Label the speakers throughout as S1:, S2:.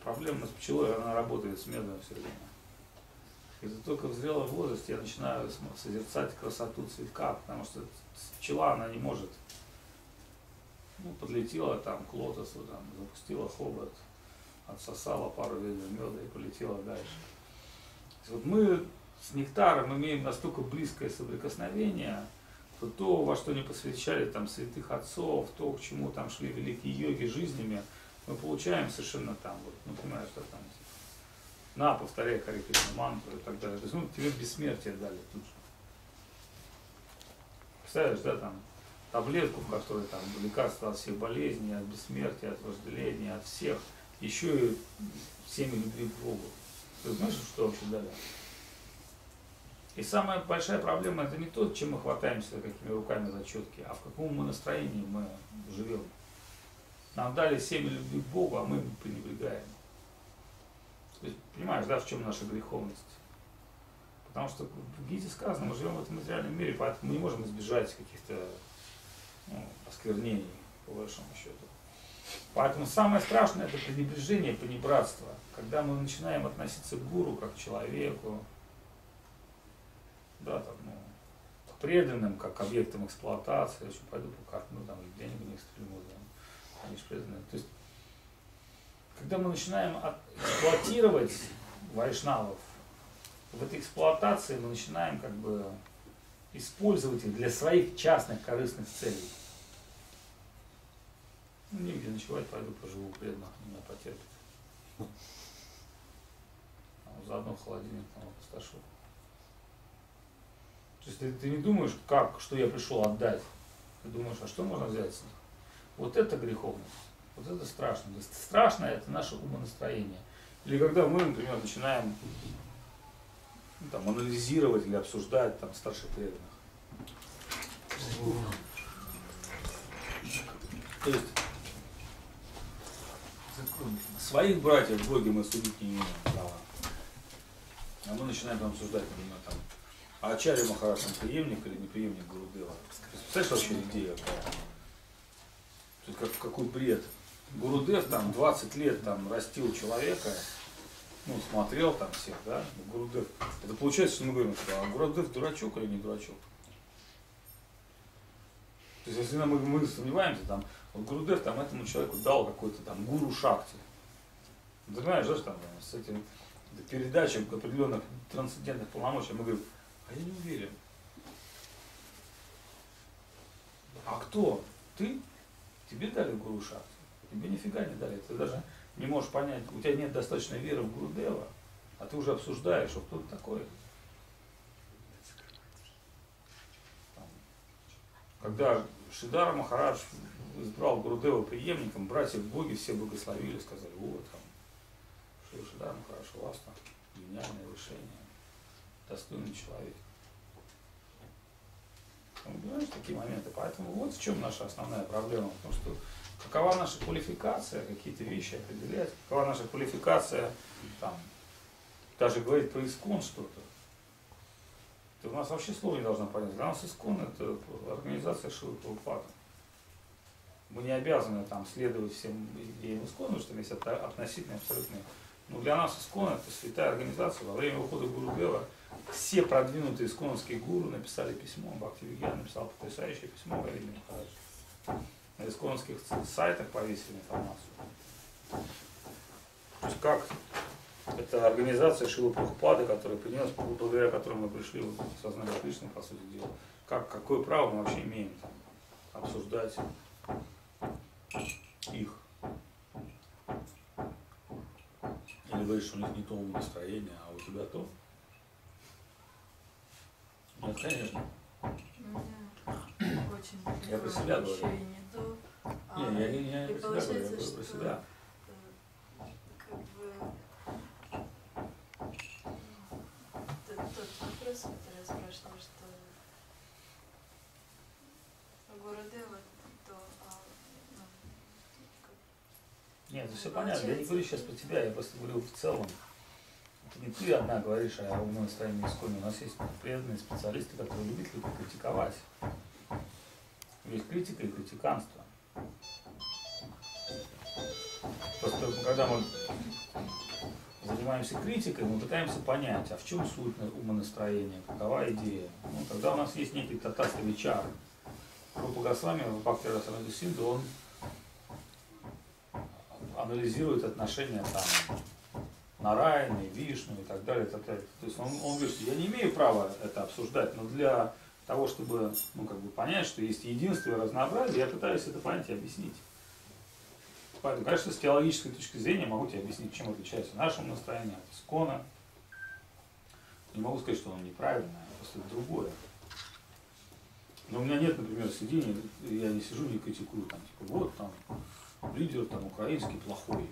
S1: проблема с пчелой, она работает с медом все время. И только в зрелом возрасте я начинаю созерцать красоту цветка, потому что пчела, она не может. Ну, подлетела там к лотосу, там, запустила хобот, отсосала пару ведер меда и полетела дальше. Вот мы с нектаром имеем настолько близкое соприкосновение, что то, во что не посвящали там святых отцов, то, к чему там шли великие йоги жизнями, мы получаем совершенно там, вот, например, что там, на, повторяй Харе Кришна мантру и так далее. То есть, ну, тебе бессмертие дали тут же. Представляешь, да, там, таблетку, в которой там лекарства от всех болезней, от бессмертия, от вожделения, от всех, еще и семя любви к Богу. Ты знаешь, что вообще дали? И самая большая проблема это не то, чем мы хватаемся, какими руками за четки, а в каком мы настроении мы живем. Нам дали семя любви к Богу, а мы им пренебрегаем. То есть, понимаешь, да, в чем наша греховность? Потому что в Гите сказано, мы живем в этом материальном мире, поэтому мы не можем избежать каких-то осквернений, по большому счету. Поэтому самое страшное это пренебрежение, понебратство. Когда мы начинаем относиться к гуру как к человеку, да, там, к преданным, как к объектам эксплуатации, я еще пойду по карту, ну там денег у них стрельму, они же преданные. То есть, когда мы начинаем эксплуатировать вайшнавов, в этой эксплуатации мы начинаем как бы использовать их для своих частных корыстных целей. Ну, негде ночевать, пойду поживу преданно, меня потерпит. Заодно холодильник там опустошу. То есть ты не думаешь, что я пришел отдать. Ты думаешь, а что можно взять с них? Вот это греховность. Вот это страшно. То есть страшно это наше умонастроение. Или когда мы, например, начинаем там, анализировать или обсуждать там, старших преданных. То есть своих братьев в Боге мы судить не имеем права. А мы начинаем там обсуждать, например, там, а Ачарья Махарадж преемник или не преемник Гурудева. Представляешь вообще идея какая? То есть какой бред. Гурудев там 20 лет там растил человека, ну, смотрел там всех, да, Гурудев. Это получается, что мы говорим, а Гурудев дурачок или не дурачок? То есть, если мы сомневаемся, там, вот Гурудев там этому человеку дал какой-то там гуру шакти. Ты знаешь, да, что там с этим передачей определенных трансцендентных полномочий, мы говорим, а я не уверен. А кто? Ты? Тебе дали гуру шакти? Тебе нифига не дали. Ты даже не можешь понять, у тебя нет достаточной веры в Гурудева, а ты уже обсуждаешь, что кто ты такой. Когда Шидара Махарадж избрал Гурудева преемником, братья в Боге все благословили, сказали, вот там, Шидара Махарадж, у вас там гениальное решение, достойный человек. Ну, понимаешь, такие моменты. Поэтому вот в чем наша основная проблема, потому что какова наша квалификация, какие-то вещи определять, какова наша квалификация, там, даже говорить про ИСККОН что-то. У нас вообще слова не должно понять. Для нас ИСККОН это организация Шрилы Прабхупады. Мы не обязаны там следовать всем идеям ИСККОН, потому что есть относительные, абсолютные. Но для нас ИСККОН это святая организация. Во время ухода Гурудева все продвинутые исконовские гуру написали письмо, Бхактивигьян написал потрясающее письмо Говинду Махараджу. На исконовских сайтах повесили информацию. То есть как это организация Шрилы Прабхупады, которая принес, благодаря которой мы пришли в сознание Кришны, по сути дела. Какое право мы вообще имеем там, обсуждать их? Или говоришь, что у них не то настроение, а у тебя то? Нет, конечно. Я про себя говорю. Не, я не про себя говорю, я говорю про себя.
S2: Как бы тот вопрос, который я спрашивала, что Гурудева, то
S1: нет, это все понятно. Я не говорю сейчас про тебя, я просто говорю в целом. Это не ты одна говоришь о умном настроении ИСККОН. У нас есть преданные специалисты, которые любят критиковать. Есть критика и критиканство. Просто когда мы занимаемся критикой, мы пытаемся понять, а в чем суть умонастроения, какова идея. Ну, тогда у нас есть некий татастый вичар. Рупа Госвами в Бхакти-расамрita Синдху, он анализирует отношения там Нараяны, Вишну и так далее, и так далее. То есть он говорит, что я не имею права это обсуждать, но для того, чтобы понять, что есть единство и разнообразие, я пытаюсь это понять и объяснить. Поэтому, конечно, с теологической точки зрения могу тебе объяснить, чем отличается наше настроение от искона. Не могу сказать, что оно неправильное, а просто другое. Но у меня нет, например, сидения, я не сижу, не критикую, там, типа, вот там лидер там украинский плохой.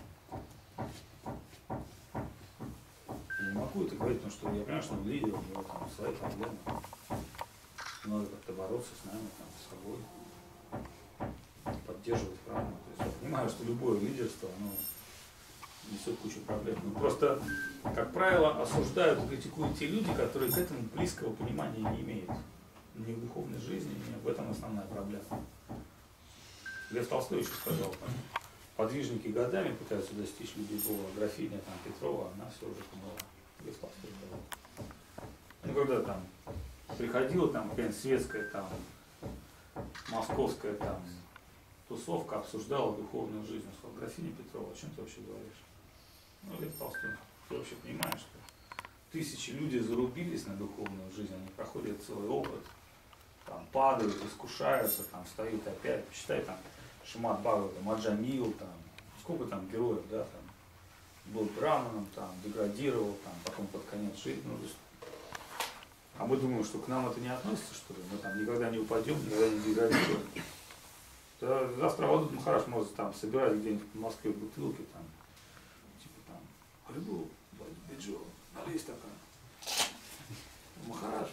S1: Я не могу это говорить, потому что я понимаю, что он лидер, у него там свои проблемы. Надо как-то бороться с нами, там, с собой, поддерживать правильно. То есть я понимаю, что любое лидерство, оно несет кучу проблем. Но просто, как правило, осуждают и критикуют те люди, которые к этому близкого понимания не имеют. Ни в духовной жизни, ни в этом основная проблема. Лев Толстой еще сказал, подвижники годами пытаются достичь людей Бога, а графиня там, Петрова, она все уже поняла. Лев Толстой сказал. Ну, когда там приходила там какая-нибудь светская там, московская там тусовка, обсуждала духовную жизнь, он сказал, графиня Петрова, о чем ты вообще говоришь? Ну, Лев Толстой, ты вообще понимаешь, что тысячи людей зарубились на духовную жизнь, они проходят целый опыт, там падают, искушаются, там встают опять, почитай там Шримад Бхагаватам, Аджамил, там, сколько там героев, да, там, был браманом, там, деградировал, там, потом под конец жизни, ну, а мы думаем, что к нам это не относится, что ли, мы там никогда не упадем, никогда не деградируем. Да, завтра Авадут Махарадж может там собирать где-нибудь в Москве бутылки, там, типа там, Харибол, Биджо, налей стакан. Махарадж,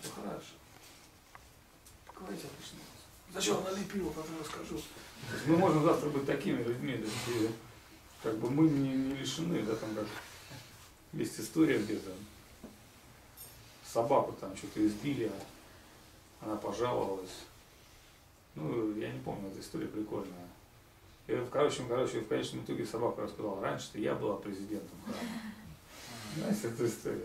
S1: говорите отлично. Зачем налей пиво, потом расскажу. Мы можем завтра быть такими людьми, да, и, как бы мы не лишены, да, там как есть история где-то. Собаку там что-то избили, она пожаловалась. Ну, я не помню, эта история прикольная. И, короче, в конечном итоге собака рассказала, раньше-то я была президентом храма. Знаете эту историю,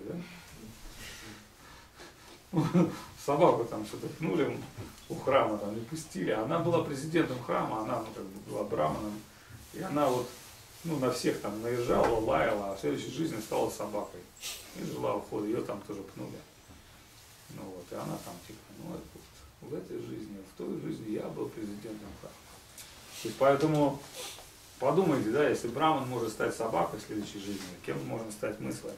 S1: да? Собаку там что-то пнули у храма, там не пустили. Она была президентом храма, она как бы была браманом. И она вот на всех там наезжала, лаяла, а в следующей жизни стала собакой. И жила в ходе, ее там тоже пнули. Ну вот, и она там типа, в этой жизни, в той жизни я был президентом храма. То есть поэтому подумайте, да, если браман может стать собакой в следующей жизни, кем можем стать мы с вами?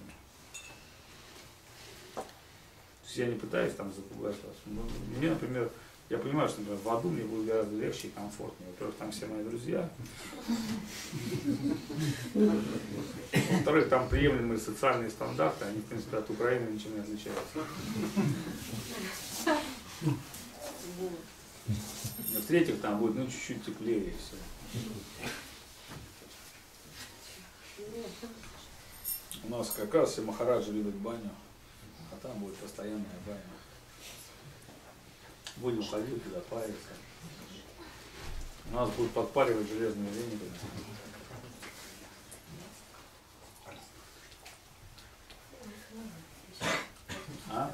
S1: То есть я не пытаюсь там запугать вас. Мне, например, я понимаю, что, например, в аду мне будет гораздо легче и комфортнее. Во-первых, там все мои друзья. Во-вторых, там приемлемые социальные стандарты, они, в принципе, от Украины ничем не отличаются. В-третьих, там будет, чуть-чуть теплее и все. У нас как раз все махараджи любят баню, а там будет постоянная баня. Будем ходить туда, париться. У нас будут подпаривать железные веники. А?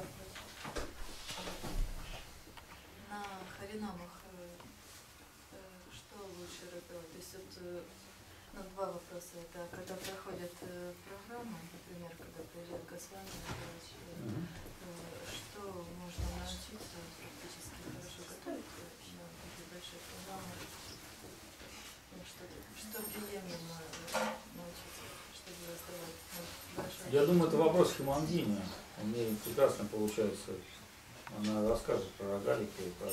S2: На харинамах что лучше робить? То есть вот, два вопроса. Это когда проходят программу, например, когда приезжает Госвами, что можно научиться практически хорошо готовить на такие большие программы? Что приемлемо научиться, чтобы раздавать большое?
S1: Я думаю, это вопрос Хемангини. У нее прекрасно получается. Она расскажет про рогалики и про...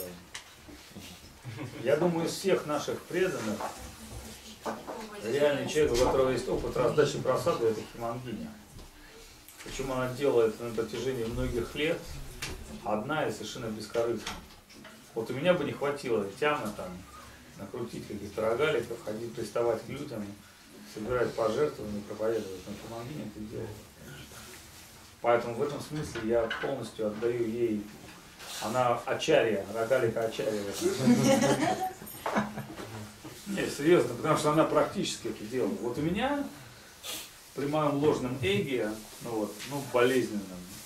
S1: Я думаю, из всех наших преданных реальный человек, у которого есть опыт раздачи просады, это Хемангини. Причем она делает это на протяжении многих лет, одна и совершенно бескорыстная. Вот у меня бы не хватило тяна там накрутить каких-то рогаликов, ходить приставать к людям, собирать пожертвования, проповедовать, но Хемангини это делает. Поэтому в этом смысле я полностью отдаю ей, она ачарья, рогалика ачарья. Не, серьезно, потому что она практически это делала. Вот у меня при моем ложном эге, болезненном,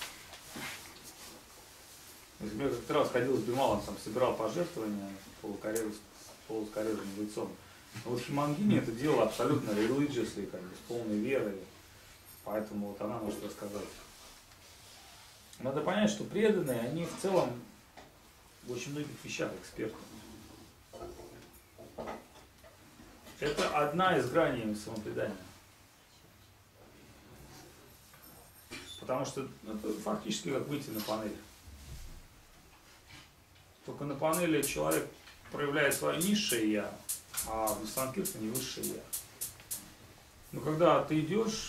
S1: я как-то раз ходил с Бималом, там собирал пожертвования полускорежным лицом. Но вот Химангини это делала абсолютно religiously, как бы, с полной верой. Поэтому вот она может рассказать. Надо понять, что преданные, они в целом в очень многих вещах эксперты. Это одна из граней самопредания. Потому что это фактически как выйти на панель. Только на панели человек проявляет свое низшее я, а в санкиртане высшее я. Но когда ты идешь,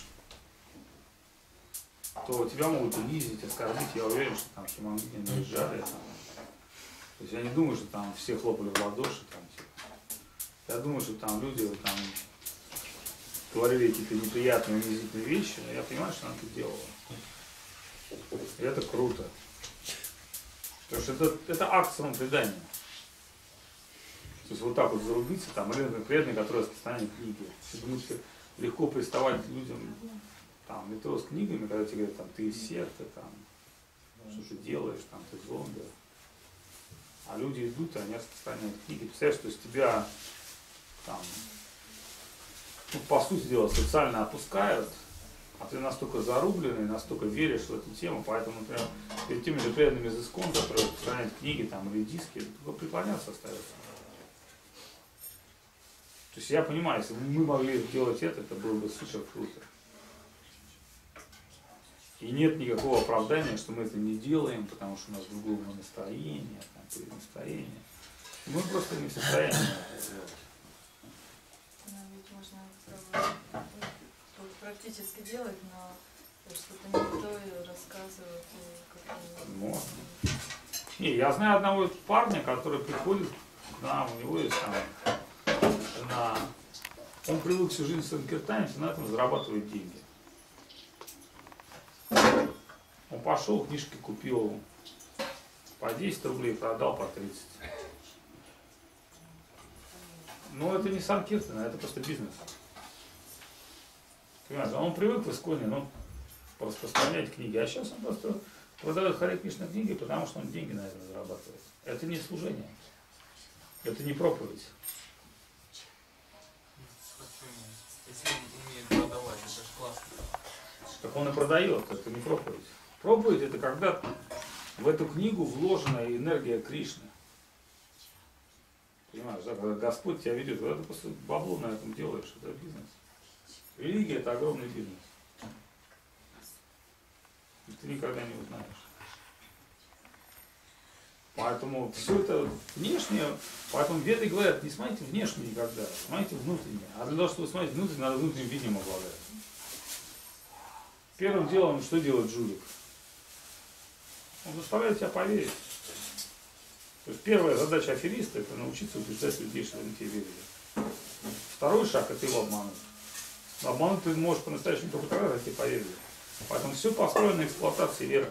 S1: то тебя могут унизить, оскорбить. Я уверен, что там Химангини наезжали. То есть я не думаю, что там все хлопали в ладоши. Там, типа. Я думаю, что там люди там говорили какие-то неприятные, унизительные вещи, но я понимаю, что она это делала. И это круто. Потому что это акт самопредания. То есть вот так вот зарубиться, там, или преданный, который распространяет книги. Думаете, легко приставать к людям там, метро с книгами, когда тебе говорят, там, ты из секты, там, что ты делаешь, там, ты зомби. А люди идут, и они распространяют книги. Представляешь, что из тебя там, по сути дела, социально опускают, а ты настолько зарубленный, настолько веришь в эту тему, поэтому, например, перед теми же преданными из ИСККОН, которые распространяют книги там, или диски, только преклоняться остается. То есть я понимаю, если бы мы могли сделать это было бы супер круто. И нет никакого оправдания, что мы это не делаем, потому что у нас другое настроение, там, перенастроение. Мы просто не в состоянии это сделать.
S2: Ну, ведь можно практически делать, но что-то не то и рассказывать.
S1: Можно. Не, я знаю одного парня, который приходит к нам, у него есть там жена. Он привык всю жизнь санкиртанить и на этом зарабатывает деньги. Он пошел, книжки купил по 10 рублей, продал по 30. Но это не санкиртан, это просто бизнес. Понимаешь, он привык в ИСККОНе, распространять книги, а сейчас он просто продает Харе Кришна книги, потому что он деньги на этом зарабатывает. Это не служение, это не проповедь.
S3: Если он умеет продавать, это же классно.
S1: Так он и продает, это не проповедь. Проповедь это когда в эту книгу вложена энергия Кришны. Понимаешь, да? Когда Господь тебя ведет, когда ты просто бабло на этом делаешь, это бизнес. Религия это огромный бизнес. И ты никогда не узнаешь. Поэтому все это внешнее, поэтому веды говорят, не смотрите внешнее никогда, смотрите внутреннее. А для того, чтобы смотреть внутреннее, надо внутренним видением обладать. Первым делом, что делает жулик? Он заставляет тебя поверить. То есть первая задача афериста это научиться убеждать людей, что они тебе верили. Второй шаг это его обмануть. Но обмануть ты можешь по-настоящему только тогда, когда тебе поверили. Поэтому все построено на эксплуатации веры.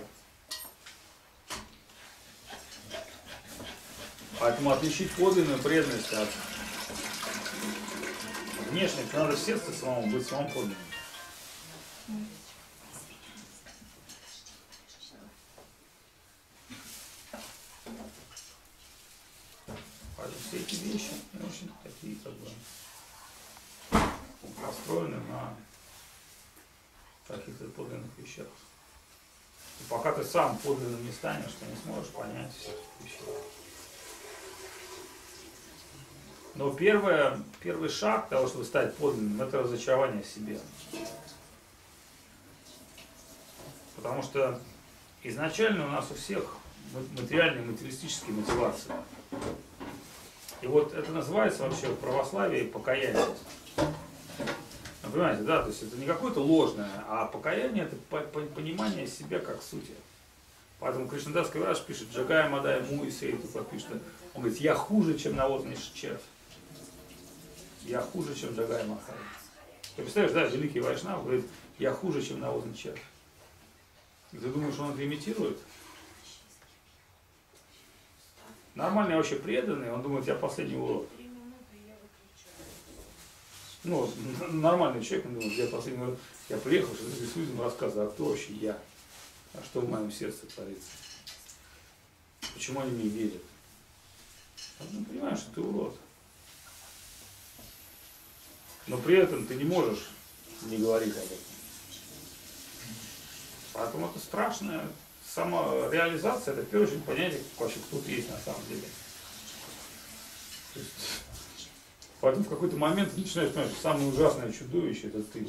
S1: Поэтому отличить подлинную преданность от внешней, надо в сердце самому быть самым подлинным. Поэтому все эти вещи очень такие как бы построены на каких-то подлинных вещах. И пока ты сам подлинным не станешь, ты не сможешь понять всех этих вещей. Но первый шаг того, чтобы стать подлинным, это разочарование в себе. Потому что изначально у нас у всех материальные, материалистические мотивации. И вот это называется вообще в православии покаяние. Вы понимаете, да? То есть это не какое-то ложное, а покаяние это понимание себя как сути. Поэтому Кришнадас Кавираж пишет, Джагая Мадай Муи Сейту пишет, он говорит, я хуже, чем навозный червь. Я хуже, чем Джагая Махай. Ты представляешь, да, великий Вайшнав говорит, я хуже, чем навозный червь. И ты думаешь, он это имитирует? Нормальный вообще преданный, он думает, я последний урод. Ну, нормальный человек, ну, я последний раз, я приехал, что с людям рассказываю, а кто вообще я? А что в моем сердце творится? Почему они мне верят? Ну, понимаешь, что ты урод. Но при этом ты не можешь не говорить об этом. Поэтому это страшная самореализация, это в первую очередь понятие, вообще кто ты есть на самом деле. То есть, поэтому в какой-то момент ты начинаешь понимать, что самое ужасное чудовище это ты.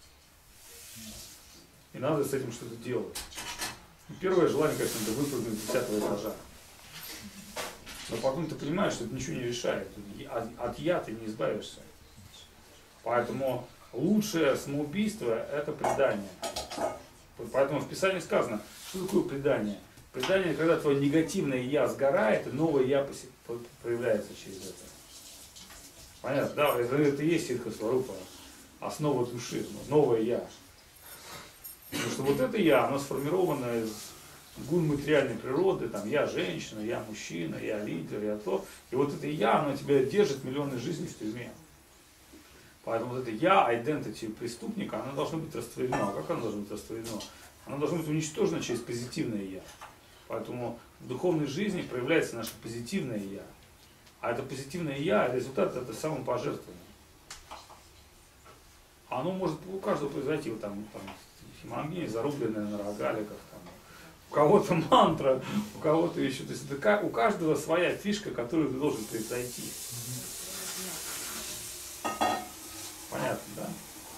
S1: И надо с этим что-то делать. И первое желание, конечно, это выпрыгнуть с 10-го этажа. Но потом ты понимаешь, что это ничего не решает. От я ты не избавишься. Поэтому лучшее самоубийство это предание. Поэтому в Писании сказано, что такое предание? Предание, когда твое негативное я сгорает, и новое я проявляется через это. Понятно, да? Это и есть ситха-сварупа, основа души, новое я. Потому что вот это я, оно сформировано из гун материальной природы, там я женщина, я мужчина, я лидер, я то. И вот это я, оно тебя держит миллионы жизней в тюрьме. Поэтому вот это я, identity преступника, оно должно быть растворено. А как оно должно быть растворено? Оно должно быть уничтожено через позитивное я. Поэтому в духовной жизни проявляется наше позитивное я. А это позитивное я, результат это самопожертвование. Оно может у каждого произойти, вот там химангия, зарубленная на рогаликах, там, у кого-то мантра, у кого-то еще. То есть это, у каждого своя фишка, которую ты должен произойти. Понятно, да?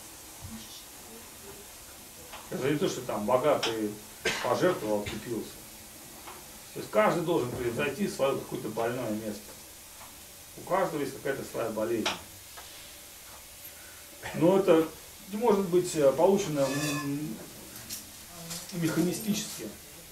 S1: Это не то, что там богатый пожертвовал, купился. То есть каждый должен произойти свое какое-то больное место. У каждого есть какая-то своя болезнь. Но это не может быть получено механистически.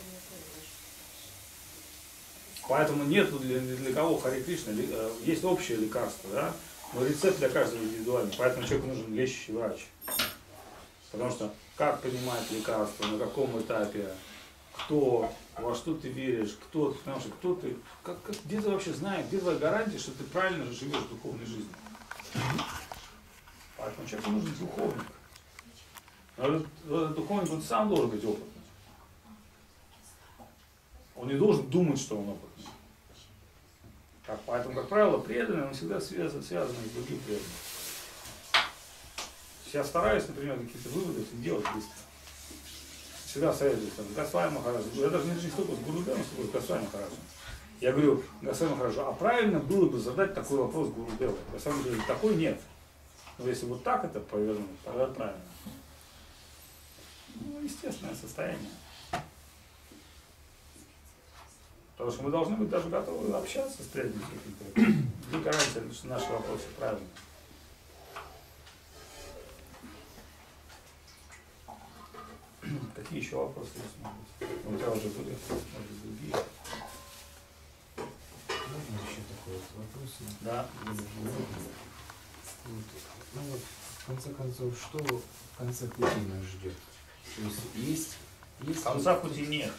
S1: Поэтому нет для кого Харе Кришна, есть общее лекарство, да? Но рецепт для каждого индивидуальный. Поэтому человеку нужен лечащий врач. Потому что как принимать лекарства, на каком этапе, кто, во что ты веришь, кто, потому что кто ты, где ты вообще знаешь, где твоя гарантия, что ты правильно живешь духовной жизнью. Поэтому человеку нужен духовник. Но этот духовник, он сам должен быть опытным. Он не должен думать, что он опытный. Поэтому, как правило, преданный, он всегда связан с другим преданным. Я стараюсь, например, какие-то выводы делать быстро. Всегда советую, там, Госвами Махараджу. Я даже не столько с Гурудевом, сколько с Госвами Махараджем. Я говорю, Госвами Махараджу, а правильно было бы задать такой вопрос Гурудеву? Госвами говорит, такой нет. Но если вот так это повернуть, тогда правильно. Ну, естественное состояние. Потому что мы должны быть даже готовы общаться с преданными. Где гарантия, что наши вопросы правильные. Какие еще вопросы есть, могут быть? У тебя уже были, может быть, другие.
S4: Можно еще такой вот вопрос?
S1: Да.
S4: Вот. Ну вот, в конце концов, что в конце пути нас ждет? То есть
S1: Конца пути нет.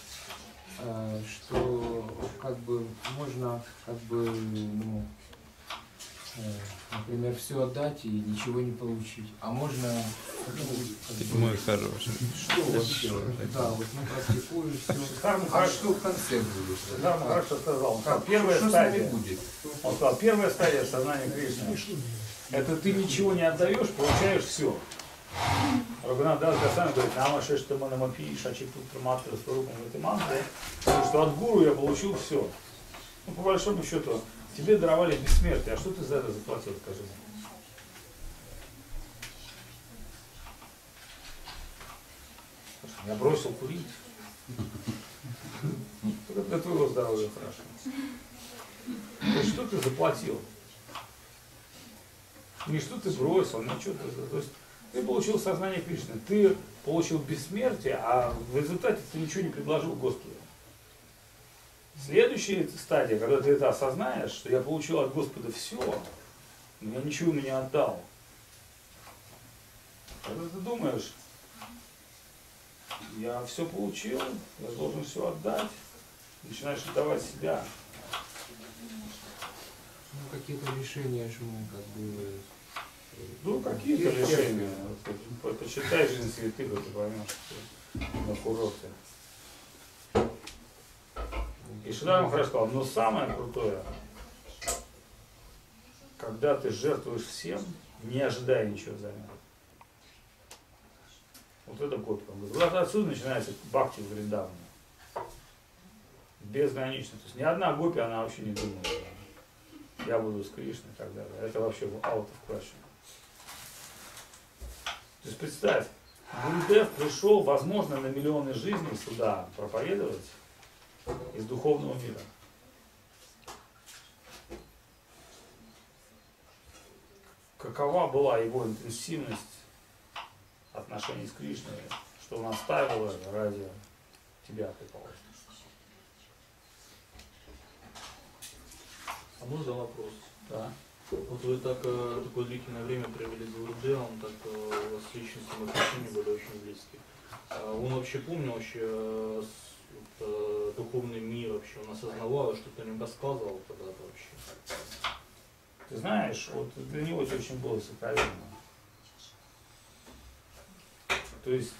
S4: Что как бы можно как бы, ну, например, все отдать и ничего не получить. А можно, ну,
S5: Мой хороший.
S4: что вообще? Да, вот мы практикуем все. А что в конце будет?
S1: Дхарма хорошо сказал. Он сказал, первая
S4: Что с
S1: стадия.
S4: нами будет?
S1: Он сказал, первая стадия сознания Кришны. Это ты ничего не отдаешь, получаешь все. Рагунатдас Госвами говорит, нама шештама намапи шачипутра матра сварупам в этой мантре, что от гуру я получил все. Ну, по большому счету, тебе даровали бессмертие, а что ты за это заплатил, скажи мне? Я бросил курить. Только для твоего здоровья хорошо. То есть, что ты заплатил? Не что ты бросил, ничего ты. То есть, ты получил сознание Кришны, ты получил бессмертие, а в результате ты ничего не предложил Господу. Следующая стадия, когда ты это осознаешь, что я получил от Господа все, но я ничего ему не отдал. Когда ты думаешь, я все получил, я должен все отдать, начинаешь отдавать себя.
S4: Ну, какие-то решения же мы как бы
S1: Ну, какие-то лишения. Почитай «Жизнь святых», и ты поймешь, что на курорте. И Шридар Махарадж сказал, но самое крутое, когда ты жертвуешь всем, не ожидая ничего взамен. Вот это гопи. Он говорит, вот отсюда начинается бхакти в Вриндаване. Безгранично. То есть ни одна гопи, она вообще не думает. Я буду с Кришной и так далее. Это вообще out of question. То есть представь, Гурудев пришел, возможно, на миллионы жизней сюда проповедовать из духовного мира. Какова была его интенсивность отношений с Кришной, что он оставил это ради тебя, предположим.
S5: А можно вопрос?
S1: Да.
S5: Вот вы такое длительное время провели с Гурудевом, так у вас личностные отношения были очень близкие. Он вообще помнил вообще духовный мир вообще, он осознавал, что-то не рассказывал когда-то вообще?
S1: Ты знаешь, вот для него это очень было сокровенно. То есть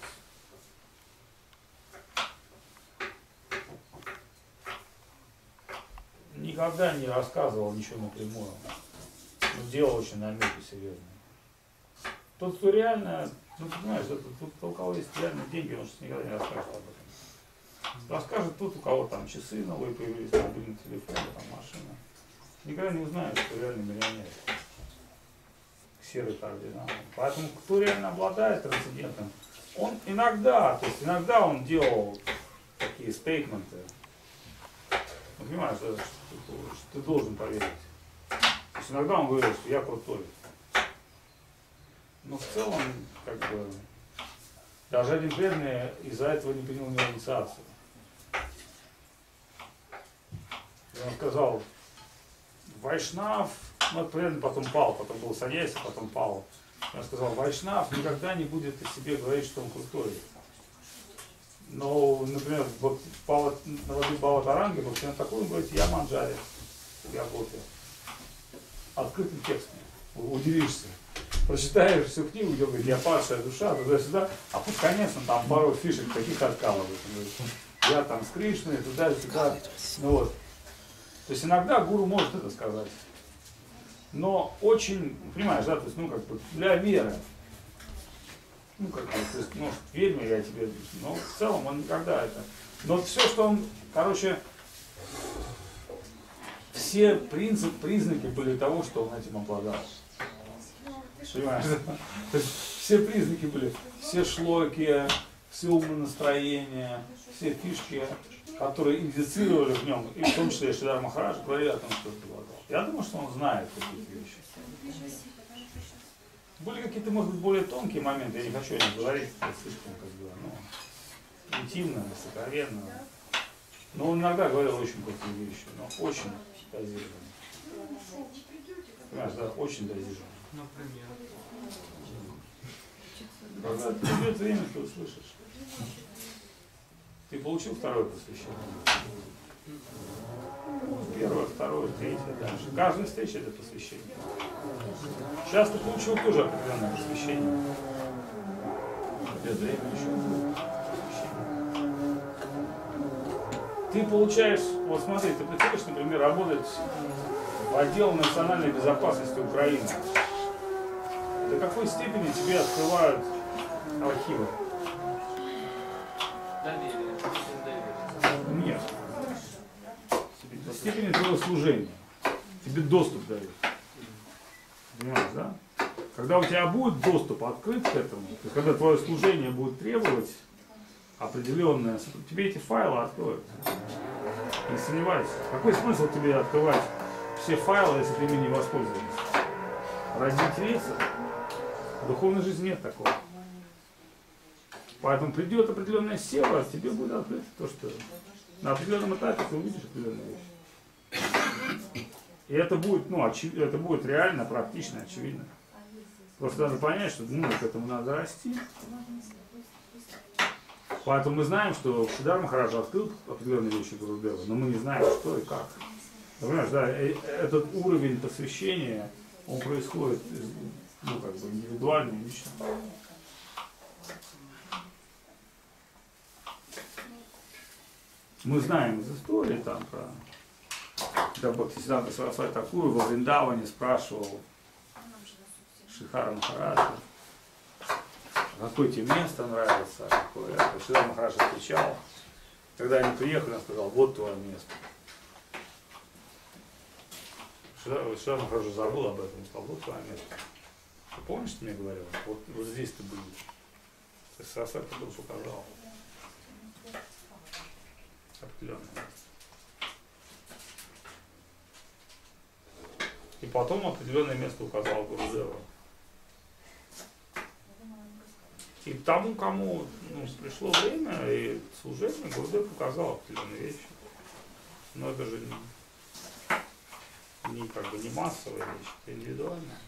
S1: никогда не рассказывал ничего напрямую. Но делал очень намеки серьезные. Тот, кто реально, ну понимаешь, у кого есть реально деньги, он же никогда не расскажет об этом. Расскажет тот, у кого там часы новые появились, мобильный телефон, там машина. Никогда не узнаешь, кто реально миллионер. Серый кардинал. Поэтому кто реально обладает трансцендентом, он иногда, то есть иногда он делал такие стейтменты. Ну, понимаешь, что ты должен поверить. То есть иногда он говорит, что я крутой. Но в целом, как бы, даже один бедный из-за этого не принял ни инициацию. И он сказал, Вайшнав, ну это преданный потом пал, потом был саньяси, потом пал. Он сказал, Вайшнав никогда не будет о себе говорить, что он крутой. Но, например, на воде Бхаватаранги, он такой, он говорит, я манджари, я гопи. Открытым текстом. Удивишься. Прочитаешь всю книгу, где говорит, я падшая душа, туда-сюда, а под конец он там пару фишек таких откалывает. Я там с Кришной, туда-сюда. Ну вот. То есть иногда гуру может это сказать. Но очень, понимаешь, да, то есть, ну как бы для веры. Ну как бы, то есть, ну, верь мне, я тебе, но в целом он никогда это. Но все, что он, короче, все признаки были того, что он этим обладал. Понимаешь? То есть все признаки были, все шлоки, все умонастроения, все фишки, которые индицировали в нем, и в том числе Шридар Махарадж, говорили о том, что это обладал. Я думаю, что он знает какие-то вещи. Были какие-то, может быть, более тонкие моменты, я не хочу о них говорить, это слишком, как бы, ну, интимно, сокровенно. Но он иногда говорил очень крутые вещи, но очень дозированно. Понимаешь, да, очень дозированно.
S3: Например.
S1: Когда придет время, ты услышишь. Ты получил второе посвящение? Первое, второе, третье, дальше. Каждая встреча это посвящение. Сейчас ты получил тоже определенное посвящение. Без времени еще будет посвящение. Ты получаешь, вот смотри, ты приходишь, например, работать в отдел национальной безопасности Украины. До какой степени тебе открывают архивы?
S3: Доверие.
S1: Нет. До степени твоего служения. Тебе доступ дают. Понимаешь, да? Когда у тебя будет доступ открыт к этому, то есть когда твое служение будет требовать определенное, тебе эти файлы откроют. Не сомневайся. Какой смысл тебе открывать все файлы, если ты ими не воспользуешься? Ради интереса? В духовной жизни нет такого. Поэтому придет определенная сила, тебе будет открыто то, что на определенном этапе ты увидишь определенные вещи. И это будет, ну, это будет реально, практично, очевидно. Просто надо понять, что к этому надо расти. Поэтому мы знаем, что Шридар Махарадж открыл определенные вещи Гурудева, но мы не знаем, что и как. Понимаешь, да, этот уровень посвящения, он происходит ну, как бы индивидуально, лично. Мы знаем из истории там про, когда Бхактисиданта Сарасвати Такур во Вриндаване спрашивал Шридхара Махараджа, какое тебе место нравится, какое. Шридхар Махарадж отвечал. Когда они приехали, он сказал, вот твое место. Шридхар Махарадж забыл об этом, сказал, вот твое место. Ты помнишь, что мне говорил? Вот здесь ты будешь. То есть Сарасвати Такур указал. Определенное место. И потом определенное место указал Гурудева. И тому, кому пришло время и служение, Гурудев указал определенные вещи. Но это же не как бы не массовая вещь, это индивидуальная.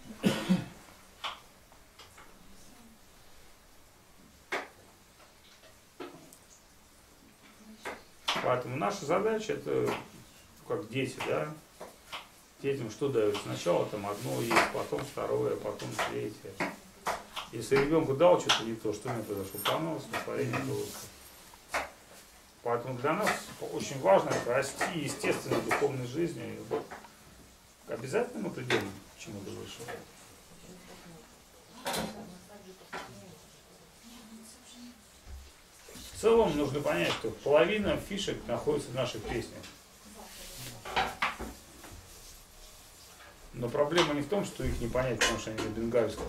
S1: Поэтому наша задача это как дети, да? Детям что дают? Сначала там одно есть, потом второе, потом третье. Если ребенку дал что-то не то, что мне произошло, понос, настроение было. Поэтому для нас очень важно расти естественной духовной жизнью. И обязательно мы придем к чему-то высшему. В целом нужно понять, что половина фишек находится в наших песнях. Но проблема не в том, что их не понять, потому что они на бенгальском.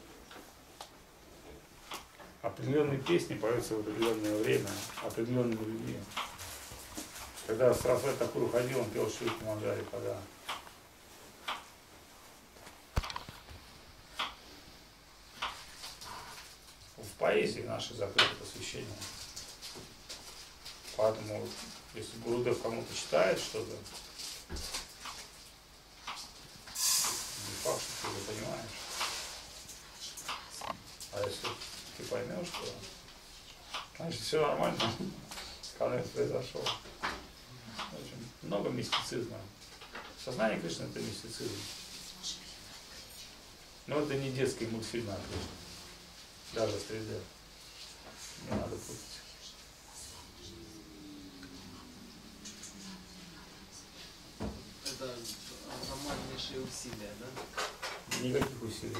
S1: Определенные песни поются в определенное время, определенными людьми. Когда Сарасвати Такур уходил, он пел Шри Манджари, когда в поэзии нашей закрыто посвящение. Поэтому, если Гурудев кому-то читает что-то, не факт, что ты это понимаешь. А если ты поймешь, что значит все нормально, конец произошел. Очень много мистицизма. Сознание Кришны это мистицизм. Но это не детский мультфильм о Кришне. Даже в 3D. Не надо путать.
S3: Это нормальнейшие усилия, да?
S1: Никаких усилий.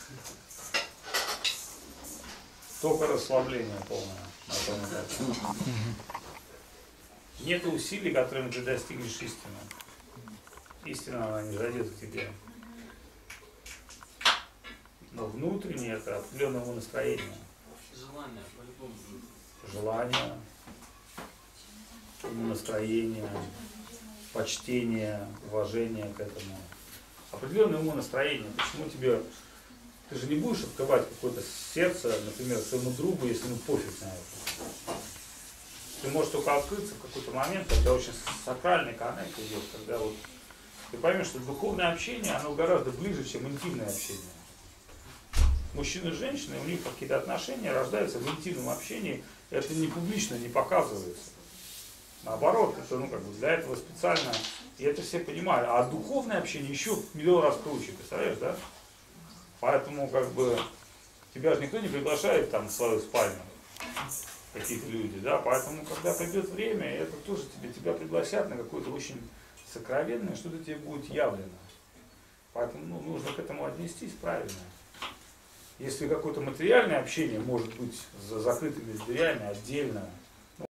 S1: Только расслабление полное на том этапе. Нет усилий, которыми ты достигнешь истины. Истина, она не зайдет к тебе. Но внутреннее это определенное настроение.
S3: Желание, по-любому.
S1: Желание, настроение, почтение, уважение к этому. Определенное умонастроение. Почему тебе... Ты же не будешь открывать какое-то сердце, например, своему другу, если ему пофиг на это. Ты можешь только открыться в какой-то момент, когда очень сакральный коннект идет, когда вот ты поймешь, что духовное общение, оно гораздо ближе, чем интимное общение. Мужчины и женщины, у них какие-то отношения рождаются в интимном общении, это не публично, не показывается. Наоборот, это для этого специально, и это все понимают. А духовное общение еще в миллион раз круче, представляешь, да? Поэтому тебя же никто не приглашает там в свою спальню, какие-то люди, да? Поэтому, когда придет время, это тоже тебя пригласят на какое-то очень сокровенное, что-то тебе будет явлено. Поэтому нужно к этому отнестись правильно. Если какое-то материальное общение может быть за закрытыми дверями, отдельно,